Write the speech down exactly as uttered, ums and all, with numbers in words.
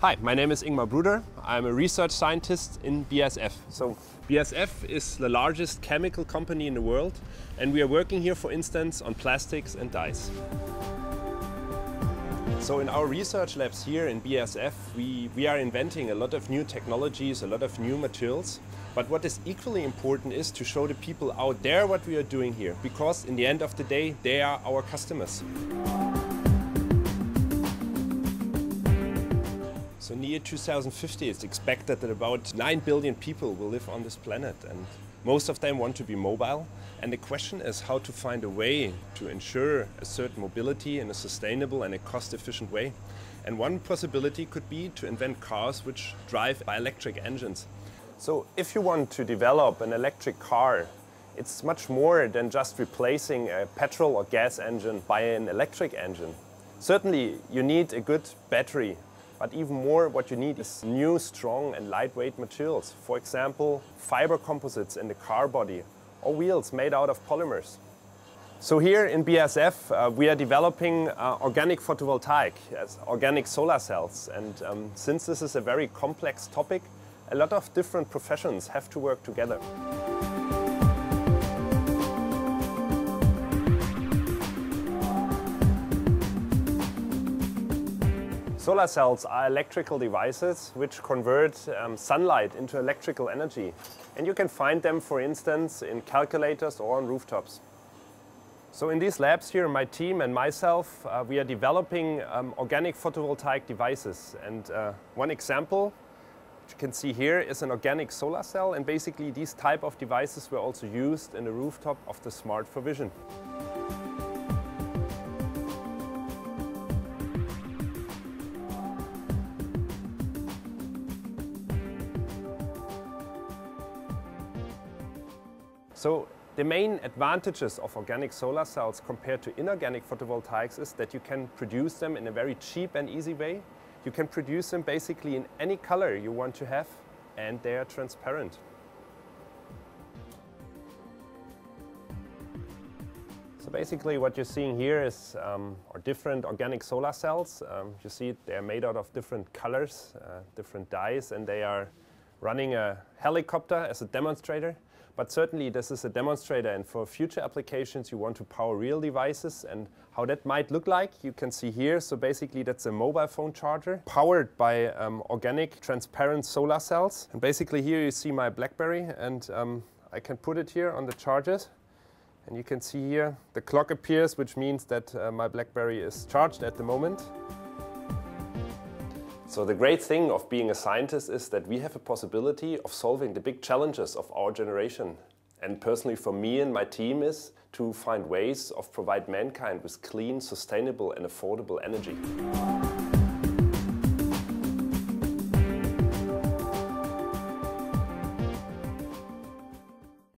Hi, my name is Ingmar Bruder. I'm a research scientist in B A S F. So B A S F is the largest chemical company in the world, and we are working here, for instance, on plastics and dyes. So in our research labs here in B A S F, we, we are inventing a lot of new technologies, a lot of new materials. But what is equally important is to show the people out there what we are doing here, because in the end of the day, they are our customers. So in the year two thousand fifty, it's expected that about nine billion people will live on this planet, and most of them want to be mobile. And the question is how to find a way to ensure a certain mobility in a sustainable and a cost-efficient way. And one possibility could be to invent cars which drive by electric engines. So if you want to develop an electric car, it's much more than just replacing a petrol or gas engine by an electric engine. Certainly you need a good battery. But even more, what you need is new, strong and lightweight materials. For example, fiber composites in the car body or wheels made out of polymers. So here in B A S F, uh, we are developing uh, organic photovoltaic, as organic solar cells. And um, since this is a very complex topic, a lot of different professions have to work together. Solar cells are electrical devices which convert um, sunlight into electrical energy. And you can find them, for instance, in calculators or on rooftops. So in these labs here, my team and myself, uh, we are developing um, organic photovoltaic devices. And uh, one example, which you can see here, is an organic solar cell. And basically these type of devices were also used in the rooftop of the Smart Forvision. So the main advantages of organic solar cells compared to inorganic photovoltaics is that you can produce them in a very cheap and easy way. You can produce them basically in any color you want to have, and they are transparent. So basically what you're seeing here is um, are different organic solar cells. Um, you see they are made out of different colors, uh, different dyes, and they are running a helicopter as a demonstrator. But certainly this is a demonstrator, and for future applications you want to power real devices, and how that might look like you can see here. So basically that's a mobile phone charger powered by um, organic transparent solar cells. And basically here you see my BlackBerry, and um, I can put it here on the charges. And you can see here the clock appears, which means that uh, my BlackBerry is charged at the moment. So the great thing of being a scientist is that we have a possibility of solving the big challenges of our generation. And personally for me and my team is to find ways of provide mankind with clean, sustainable and affordable energy.